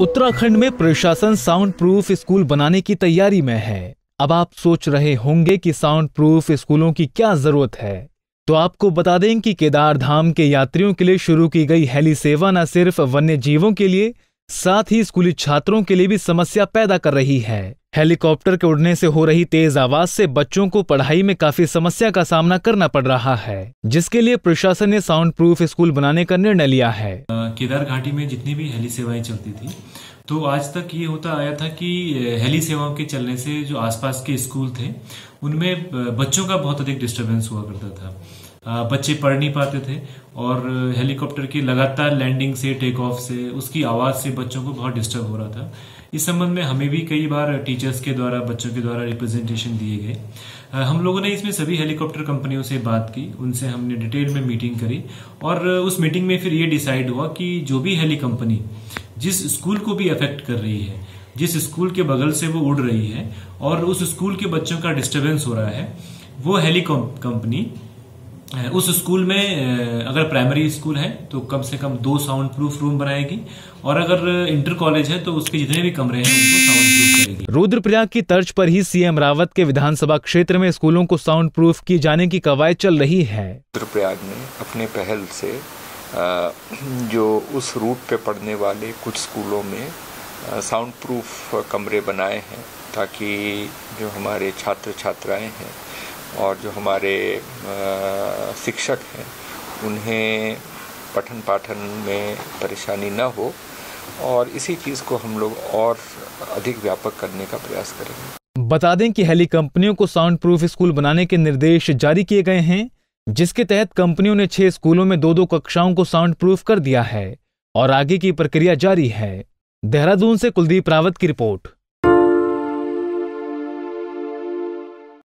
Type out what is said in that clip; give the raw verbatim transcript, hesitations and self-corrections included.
उत्तराखंड में प्रशासन sound proof school बनाने की तैयारी में है। अब आप सोच रहे होंगे कि साउंड प्रूफ स्कूलों की क्या जरूरत है, तो आपको बता दें कि केदार धाम के यात्रियों के लिए शुरू की गई हेली सेवा न सिर्फ वन्य जीवों के लिए, साथ ही स्कूली छात्रों के लिए भी समस्या पैदा कर रही है। हेलीकॉप्टर के उड़ने से हो रही तेज आवाज से बच्चों को पढ़ाई में काफी समस्या का सामना करना पड़ रहा है, जिसके लिए प्रशासन ने साउंड प्रूफ स्कूल बनाने का निर्णय लिया है। केदार घाटी में जितनी भी हेली सेवाएं चलती थी, तो आज तक ये होता आया था कि हेली सेवाओं के चलने से जो आसपास के स्कूल थे उनमें बच्चों का बहुत अधिक डिस्टरबेंस हुआ करता था। बच्चे पढ़ नहीं पाते थे और हेलीकॉप्टर की लगातार लैंडिंग से, टेक ऑफ से, उसकी आवाज से बच्चों को बहुत डिस्टर्ब हो रहा था। इस संबंध में हमें भी कई बार टीचर्स के द्वारा, बच्चों के द्वारा रिप्रेजेंटेशन दिए गए। हम लोगों ने इसमें सभी हेलीकॉप्टर कंपनियों से बात की, उनसे हमने डिटेल में मीटिंग करी और उस मीटिंग में फिर ये डिसाइड हुआ कि जो भी हेली कंपनी जिस स्कूल को भी अफेक्ट कर रही है, जिस स्कूल के बगल से वो उड़ रही है और उस स्कूल के बच्चों का डिस्टरबेंस हो रहा है, वो हेली कंपनी उस स्कूल में, अगर प्राइमरी स्कूल है तो कम से कम दो साउंड प्रूफ रूम बनाएगी और अगर इंटर कॉलेज है तो उसके जितने भी कमरे हैं उनको साउंड प्रूफ करेगी। रुद्रप्रयाग की तर्ज पर ही सीएम रावत के विधानसभा क्षेत्र में स्कूलों को साउंड प्रूफ किए जाने की कवायद चल रही है। रुद्रप्रयाग ने अपने पहल से जो उस रूट पे पढ़ने वाले कुछ स्कूलों में साउंड प्रूफ कमरे बनाए हैं, ताकि जो हमारे छात्र छात्राएं हैं और जो हमारे शिक्षक हैं उन्हें पठन पाठन में परेशानी न हो, और इसी चीज़ को हम लोग और अधिक व्यापक करने का प्रयास करेंगे। बता दें कि हेली कंपनियों को साउंड प्रूफ स्कूल बनाने के निर्देश जारी किए गए हैं, जिसके तहत कंपनियों ने छह स्कूलों में दो दो कक्षाओं को साउंड प्रूफ कर दिया है और आगे की प्रक्रिया जारी है। देहरादून से कुलदीप रावत की रिपोर्ट।